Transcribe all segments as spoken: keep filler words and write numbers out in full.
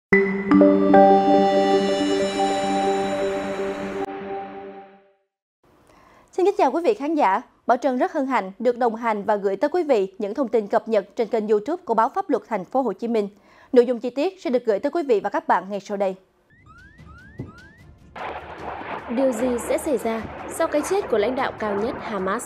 Xin kính chào quý vị khán giả. Bảo Trân rất hân hạnh được đồng hành và gửi tới quý vị những thông tin cập nhật trên kênh YouTube của báo Pháp luật Thành phố Hồ Chí Minh. Nội dung chi tiết sẽ được gửi tới quý vị và các bạn ngay sau đây. Điều gì sẽ xảy ra sau cái chết của lãnh đạo cao nhất Hamas?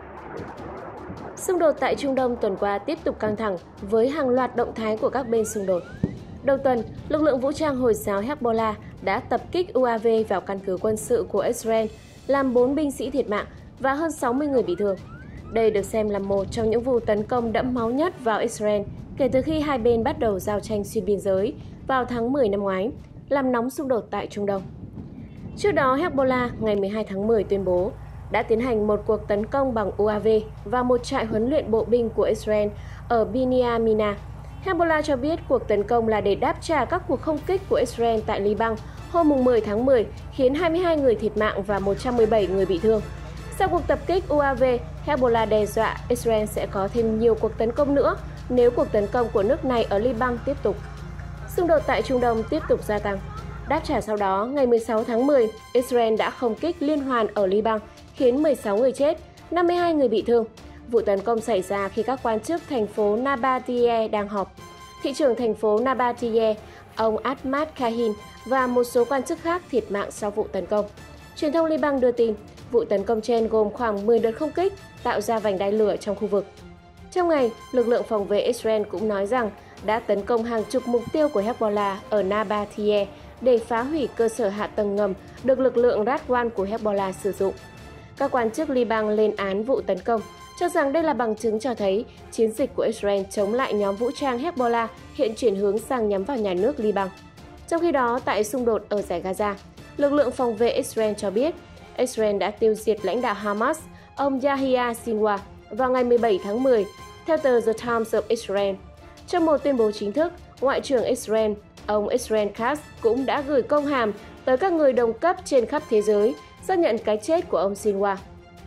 Xung đột tại Trung Đông tuần qua tiếp tục căng thẳng với hàng loạt động thái của các bên xung đột. Đầu tuần, lực lượng vũ trang Hồi giáo Hezbollah đã tập kích u a vê vào căn cứ quân sự của Israel, làm bốn binh sĩ thiệt mạng và hơn sáu mươi người bị thương. Đây được xem là một trong những vụ tấn công đẫm máu nhất vào Israel kể từ khi hai bên bắt đầu giao tranh xuyên biên giới vào tháng mười năm ngoái, làm nóng xung đột tại Trung Đông. Trước đó, Hezbollah ngày mười hai tháng mười tuyên bố đã tiến hành một cuộc tấn công bằng u a vê vào một trại huấn luyện bộ binh của Israel ở Binyamina. Hezbollah cho biết cuộc tấn công là để đáp trả các cuộc không kích của Israel tại Liban hôm mười tháng mười, khiến hai mươi hai người thiệt mạng và một trăm mười bảy người bị thương. Sau cuộc tập kích u a vê, Hezbollah đe dọa Israel sẽ có thêm nhiều cuộc tấn công nữa nếu cuộc tấn công của nước này ở Liban tiếp tục. Xung đột tại Trung Đông tiếp tục gia tăng. Đáp trả sau đó, ngày mười sáu tháng mười, Israel đã không kích liên hoàn ở Liban, khiến mười sáu người chết, năm mươi hai người bị thương. Vụ tấn công xảy ra khi các quan chức thành phố Nabatiyeh đang họp. Thị trưởng thành phố Nabatiyeh, ông Ahmad Kahin và một số quan chức khác thiệt mạng sau vụ tấn công. Truyền thông Liban đưa tin, vụ tấn công trên gồm khoảng mười đợt không kích, tạo ra vành đai lửa trong khu vực. Trong ngày, lực lượng phòng vệ Israel cũng nói rằng đã tấn công hàng chục mục tiêu của Hezbollah ở Nabatiyeh để phá hủy cơ sở hạ tầng ngầm được lực lượng Radwan của Hezbollah sử dụng. Các quan chức Liban lên án vụ tấn công, cho rằng đây là bằng chứng cho thấy chiến dịch của Israel chống lại nhóm vũ trang Hezbollah hiện chuyển hướng sang nhắm vào nhà nước Liban. Trong khi đó, tại xung đột ở Dải Gaza, lực lượng phòng vệ Israel cho biết Israel đã tiêu diệt lãnh đạo Hamas, ông Yahya Sinwar, vào ngày mười bảy tháng mười, theo tờ The Times of Israel. Trong một tuyên bố chính thức, Ngoại trưởng Israel, ông Israel Katz cũng đã gửi công hàm tới các người đồng cấp trên khắp thế giới xác nhận cái chết của ông Sinwar.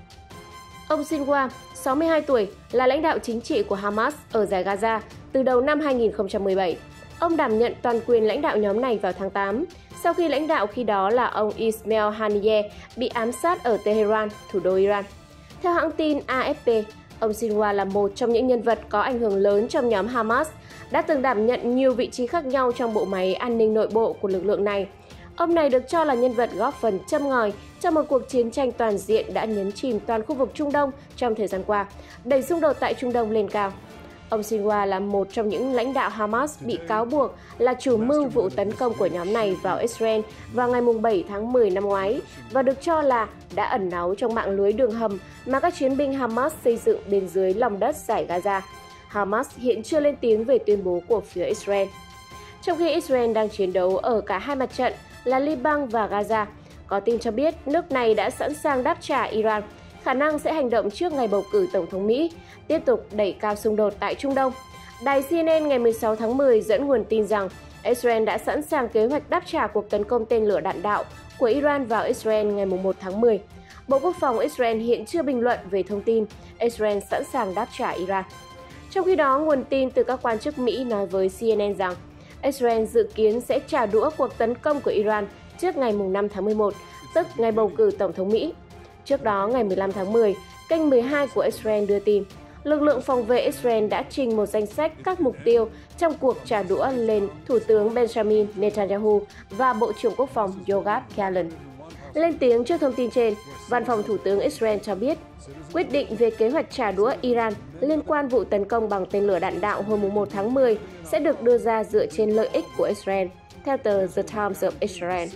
Ông Sinwar, sáu mươi hai tuổi, là lãnh đạo chính trị của Hamas ở Dải Gaza từ đầu năm hai nghìn không trăm mười bảy. Ông đảm nhận toàn quyền lãnh đạo nhóm này vào tháng tám, sau khi lãnh đạo khi đó là ông Ismail Haniyeh bị ám sát ở Tehran, thủ đô Iran. Theo hãng tin a ép pê, ông Sinwar là một trong những nhân vật có ảnh hưởng lớn trong nhóm Hamas, đã từng đảm nhận nhiều vị trí khác nhau trong bộ máy an ninh nội bộ của lực lượng này. Ông này được cho là nhân vật góp phần châm ngòi trong một cuộc chiến tranh toàn diện đã nhấn chìm toàn khu vực Trung Đông trong thời gian qua, đẩy xung đột tại Trung Đông lên cao. Ông Sinwar là một trong những lãnh đạo Hamas bị cáo buộc là chủ mưu vụ tấn công của nhóm này vào Israel vào ngày bảy tháng mười năm ngoái và được cho là đã ẩn náu trong mạng lưới đường hầm mà các chiến binh Hamas xây dựng bên dưới lòng đất Dải Gaza. Hamas hiện chưa lên tiếng về tuyên bố của phía Israel. Trong khi Israel đang chiến đấu ở cả hai mặt trận là Liban và Gaza, có tin cho biết nước này đã sẵn sàng đáp trả Iran, khả năng sẽ hành động trước ngày bầu cử Tổng thống Mỹ, tiếp tục đẩy cao xung đột tại Trung Đông. Đài xê en en ngày mười sáu tháng mười dẫn nguồn tin rằng Israel đã sẵn sàng kế hoạch đáp trả cuộc tấn công tên lửa đạn đạo của Iran vào Israel ngày một tháng mười. Bộ Quốc phòng Israel hiện chưa bình luận về thông tin Israel sẵn sàng đáp trả Iran. Trong khi đó, nguồn tin từ các quan chức Mỹ nói với xê en en rằng Israel dự kiến sẽ trả đũa cuộc tấn công của Iran trước ngày năm tháng mười một, tức ngày bầu cử Tổng thống Mỹ. Trước đó, ngày mười lăm tháng mười, kênh mười hai của Israel đưa tin, lực lượng phòng vệ Israel đã trình một danh sách các mục tiêu trong cuộc trả đũa lên Thủ tướng Benjamin Netanyahu và Bộ trưởng Quốc phòng Yoav Gallant. Lên tiếng trước thông tin trên, Văn phòng Thủ tướng Israel cho biết, quyết định về kế hoạch trả đũa Iran liên quan vụ tấn công bằng tên lửa đạn đạo hôm một tháng mười sẽ được đưa ra dựa trên lợi ích của Israel, theo tờ The Times of Israel.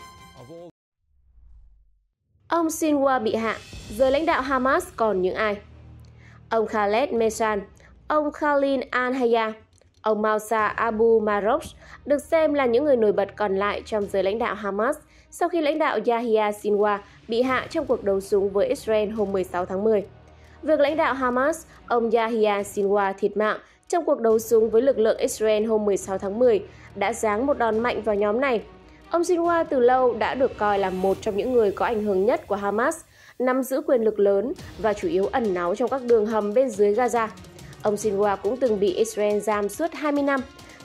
Ông Sinwar bị hạ, giờ lãnh đạo Hamas còn những ai? Ông Khaled Meshan, ông Khalil al-Hayya, ông Moussa Abu Marok được xem là những người nổi bật còn lại trong giới lãnh đạo Hamas sau khi lãnh đạo Yahya Sinwar bị hạ trong cuộc đấu súng với Israel hôm mười sáu tháng mười. Việc lãnh đạo Hamas, ông Yahya Sinwar thiệt mạng trong cuộc đấu súng với lực lượng Israel hôm mười sáu tháng mười đã giáng một đòn mạnh vào nhóm này. Ông Sinwar từ lâu đã được coi là một trong những người có ảnh hưởng nhất của Hamas, nắm giữ quyền lực lớn và chủ yếu ẩn náu trong các đường hầm bên dưới Gaza. Ông Sinwar cũng từng bị Israel giam suốt hai mươi năm.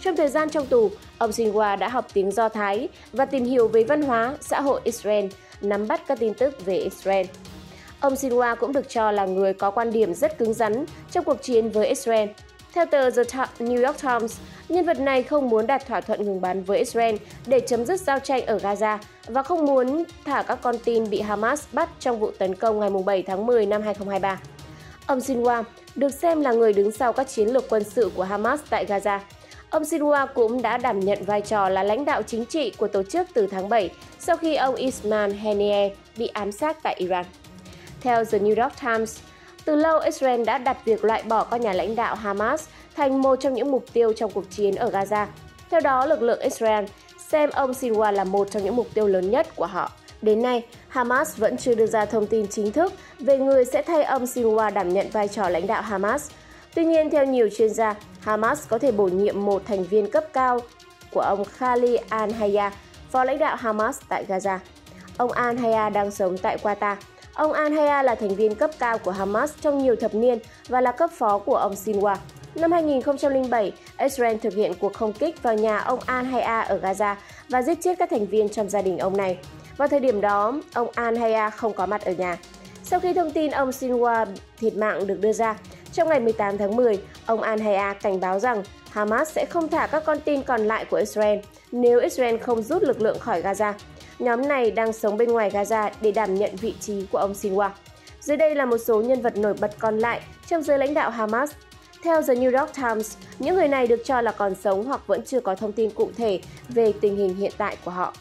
Trong thời gian trong tù, ông Sinwar đã học tiếng Do Thái và tìm hiểu về văn hóa, xã hội Israel, nắm bắt các tin tức về Israel. Ông Sinwar cũng được cho là người có quan điểm rất cứng rắn trong cuộc chiến với Israel. Theo tờ The New York Times, nhân vật này không muốn đạt thỏa thuận ngừng bắn với Israel để chấm dứt giao tranh ở Gaza và không muốn thả các con tin bị Hamas bắt trong vụ tấn công ngày bảy tháng mười năm hai nghìn không trăm hai mươi ba. Ông Sinwar được xem là người đứng sau các chiến lược quân sự của Hamas tại Gaza. Ông Sinwar cũng đã đảm nhận vai trò là lãnh đạo chính trị của tổ chức từ tháng bảy sau khi ông Ismail Haniyeh bị ám sát tại Iran. Theo The New York Times, từ lâu Israel đã đặt việc loại bỏ các nhà lãnh đạo Hamas thành một trong những mục tiêu trong cuộc chiến ở Gaza. Theo đó, lực lượng Israel xem ông Sinwar là một trong những mục tiêu lớn nhất của họ. Đến nay, Hamas vẫn chưa đưa ra thông tin chính thức về người sẽ thay ông Sinwar đảm nhận vai trò lãnh đạo Hamas. Tuy nhiên, theo nhiều chuyên gia, Hamas có thể bổ nhiệm một thành viên cấp cao của ông Khalid al-Hayya, phó lãnh đạo Hamas tại Gaza. Ông al-Hayya đang sống tại Qatar. Ông al-Hayya là thành viên cấp cao của Hamas trong nhiều thập niên và là cấp phó của ông Sinwar. Năm hai nghìn không trăm lẻ bảy, Israel thực hiện cuộc không kích vào nhà ông al-Hayya ở Gaza và giết chết các thành viên trong gia đình ông này. Vào thời điểm đó, ông al-Hayya không có mặt ở nhà. Sau khi thông tin ông Sinwar thiệt mạng được đưa ra, trong ngày mười tám tháng mười, ông al-Hayya cảnh báo rằng Hamas sẽ không thả các con tin còn lại của Israel nếu Israel không rút lực lượng khỏi Gaza. Nhóm này đang sống bên ngoài Gaza để đảm nhận vị trí của ông Sinwar. Dưới đây là một số nhân vật nổi bật còn lại trong giới lãnh đạo Hamas. Theo The New York Times, những người này được cho là còn sống hoặc vẫn chưa có thông tin cụ thể về tình hình hiện tại của họ.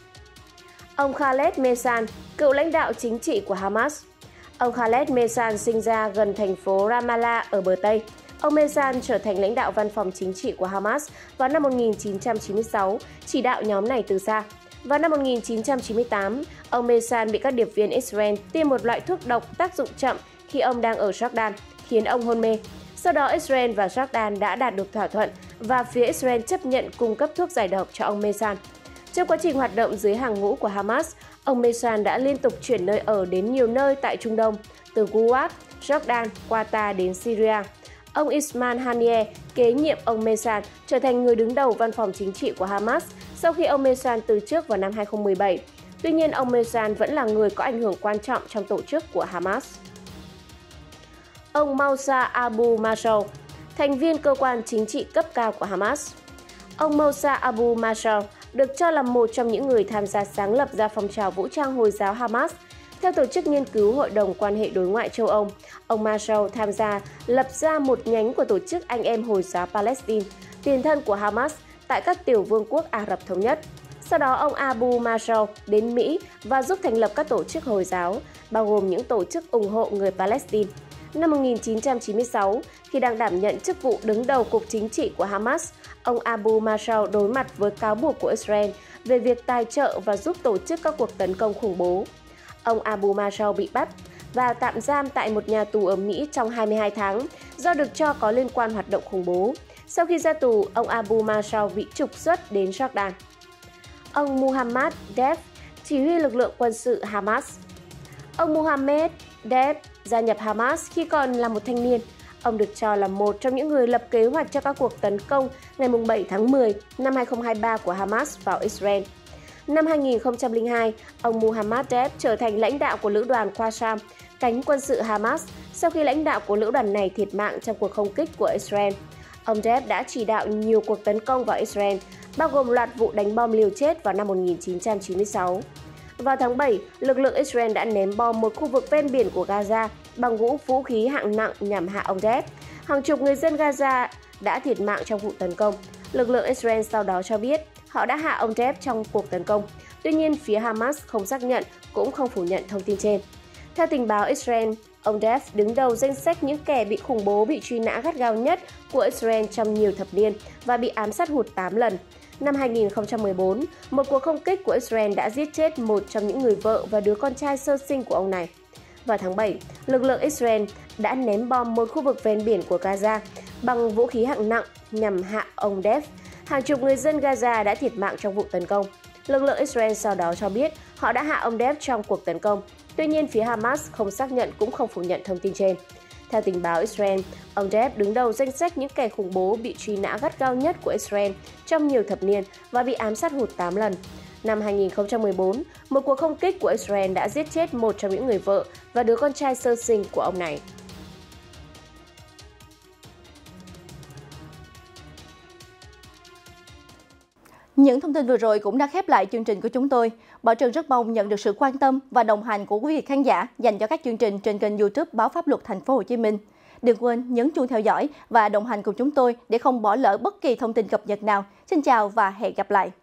Ông Khaled Meshan, cựu lãnh đạo chính trị của Hamas. Ông Khaled Meshan sinh ra gần thành phố Ramallah ở bờ Tây. Ông Meshan trở thành lãnh đạo văn phòng chính trị của Hamas vào năm một nghìn chín trăm chín mươi sáu, chỉ đạo nhóm này từ xa. Vào năm một nghìn chín trăm chín mươi tám, ông Meshan bị các điệp viên Israel tiêm một loại thuốc độc tác dụng chậm khi ông đang ở Jordan, khiến ông hôn mê. Sau đó, Israel và Jordan đã đạt được thỏa thuận và phía Israel chấp nhận cung cấp thuốc giải độc cho ông Meshan. Trong quá trình hoạt động dưới hàng ngũ của Hamas, ông Meshan đã liên tục chuyển nơi ở đến nhiều nơi tại Trung Đông, từ Kuwait, Jordan, Qatar đến Syria. Ông Ismail Haniyeh kế nhiệm ông Meshan trở thành người đứng đầu văn phòng chính trị của Hamas sau khi ông Meshan từ chức vào năm hai nghìn không trăm mười bảy. Tuy nhiên, ông Meshan vẫn là người có ảnh hưởng quan trọng trong tổ chức của Hamas. Ông Moussa Abu Mashal, thành viên cơ quan chính trị cấp cao của Hamas. Ông Moussa Abu Mashal được cho là một trong những người tham gia sáng lập ra phong trào vũ trang Hồi giáo Hamas. Theo tổ chức nghiên cứu Hội đồng quan hệ đối ngoại châu Âu, ông Mashal tham gia lập ra một nhánh của tổ chức Anh em Hồi giáo Palestine, tiền thân của Hamas tại các tiểu vương quốc Ả Rập Thống Nhất. Sau đó, ông Abu Mashal đến Mỹ và giúp thành lập các tổ chức Hồi giáo, bao gồm những tổ chức ủng hộ người Palestine. Năm một nghìn chín trăm chín mươi sáu, khi đang đảm nhận chức vụ đứng đầu cục chính trị của Hamas, ông Abu Mashal đối mặt với cáo buộc của Israel về việc tài trợ và giúp tổ chức các cuộc tấn công khủng bố. Ông Abu Mashal bị bắt và tạm giam tại một nhà tù ở Mỹ trong hai mươi hai tháng do được cho có liên quan hoạt động khủng bố. Sau khi ra tù, ông Abu Mashal bị trục xuất đến Jordan. Ông Muhammad Deif, chỉ huy lực lượng quân sự Hamas. Ông Muhammad Deif gia nhập Hamas khi còn là một thanh niên. Ông được cho là một trong những người lập kế hoạch cho các cuộc tấn công ngày bảy tháng mười năm hai nghìn không trăm hai mươi ba của Hamas vào Israel. Năm hai nghìn không trăm lẻ hai, ông Muhammad Deif trở thành lãnh đạo của lữ đoàn Qassam, cánh quân sự Hamas, sau khi lãnh đạo của lữ đoàn này thiệt mạng trong cuộc không kích của Israel. Ông Deif đã chỉ đạo nhiều cuộc tấn công vào Israel, bao gồm loạt vụ đánh bom liều chết vào năm một nghìn chín trăm chín mươi sáu. Vào tháng bảy, lực lượng Israel đã ném bom một khu vực ven biển của Gaza bằng vũ vũ khí hạng nặng nhằm hạ ông Deif. Hàng chục người dân Gaza đã thiệt mạng trong vụ tấn công. Lực lượng Israel sau đó cho biết họ đã hạ ông Deif trong cuộc tấn công. Tuy nhiên, phía Hamas không xác nhận cũng không phủ nhận thông tin trên. Theo tình báo Israel, ông Deif đứng đầu danh sách những kẻ bị khủng bố bị truy nã gắt gao nhất của Israel trong nhiều thập niên và bị ám sát hụt tám lần. Năm hai nghìn không trăm mười bốn, một cuộc không kích của Israel đã giết chết một trong những người vợ và đứa con trai sơ sinh của ông này. Vào tháng bảy, lực lượng Israel đã ném bom một khu vực ven biển của Gaza bằng vũ khí hạng nặng nhằm hạ ông Deif. Hàng chục người dân Gaza đã thiệt mạng trong vụ tấn công. Lực lượng Israel sau đó cho biết họ đã hạ ông Deif trong cuộc tấn công. Tuy nhiên, phía Hamas không xác nhận cũng không phủ nhận thông tin trên. Theo tình báo Israel, ông Depp đứng đầu danh sách những kẻ khủng bố bị truy nã gắt gao nhất của Israel trong nhiều thập niên và bị ám sát hụt tám lần. Năm hai nghìn không trăm mười bốn, một cuộc không kích của Israel đã giết chết một trong những người vợ và đứa con trai sơ sinh của ông này. Những thông tin vừa rồi cũng đã khép lại chương trình của chúng tôi. Bảo Trân rất mong nhận được sự quan tâm và đồng hành của quý vị khán giả dành cho các chương trình trên kênh YouTube Báo Pháp Luật Thành phố Hồ Chí Minh. Đừng quên nhấn chuông theo dõi và đồng hành cùng chúng tôi để không bỏ lỡ bất kỳ thông tin cập nhật nào. Xin chào và hẹn gặp lại.